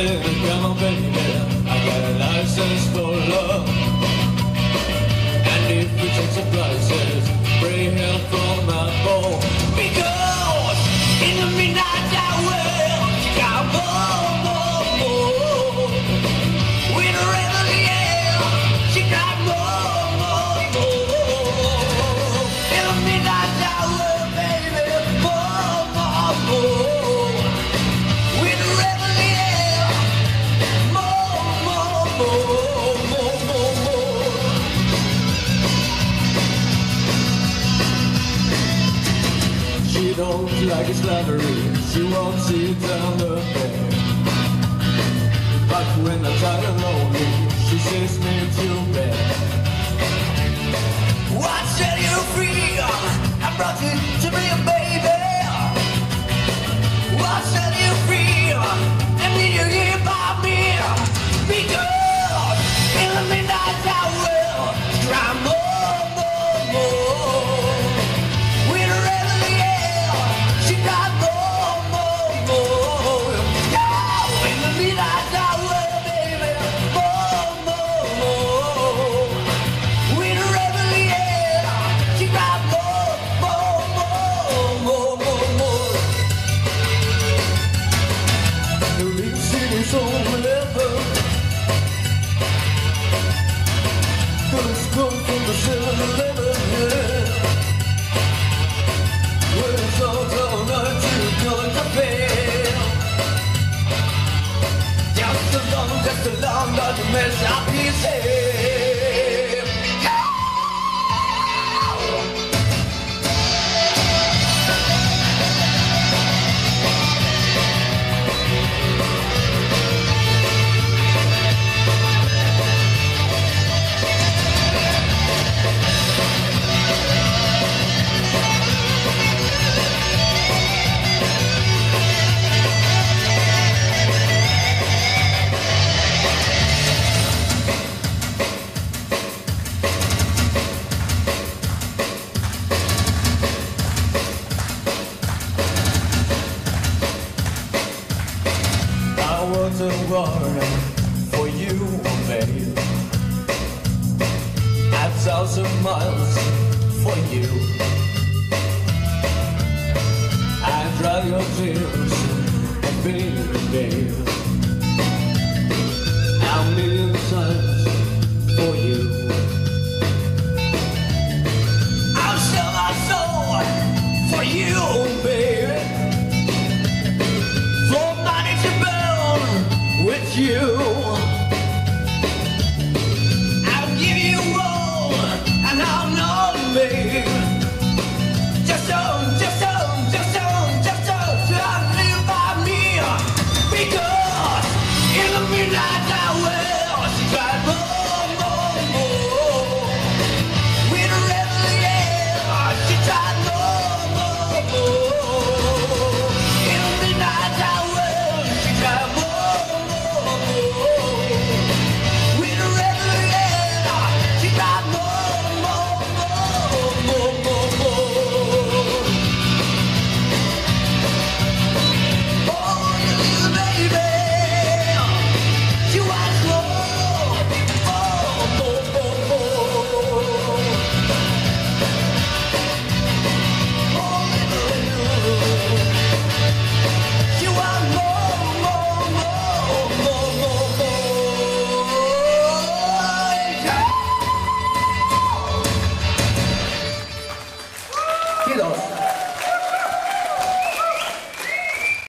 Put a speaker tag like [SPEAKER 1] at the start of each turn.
[SPEAKER 1] said, come on baby, I got a license for love. And if you take surprises, pray help from my bow. Because in the midnight hour, she got more. With a rebel yell, she got more. In the midnight hour, baby, more. With a rebel yell, more. She don't like it slavery, she won't sit down the bed. But when I'm tired and lonely, she sends me to bed. What set you free? I brought you to me, baby. What set you free? And did you hear about me? Because in the midnight hour, try more. With a rebel yell, she got more. Yo, in the midnight hour, baby, more. With a rebel yell, she got more. The big city's on forever. First come from the 7-Eleven, yeah. Where it's all night to go and cafe. Just along, not to mess up his head. Water for you, babe. 1,000 miles for you. I dry your tears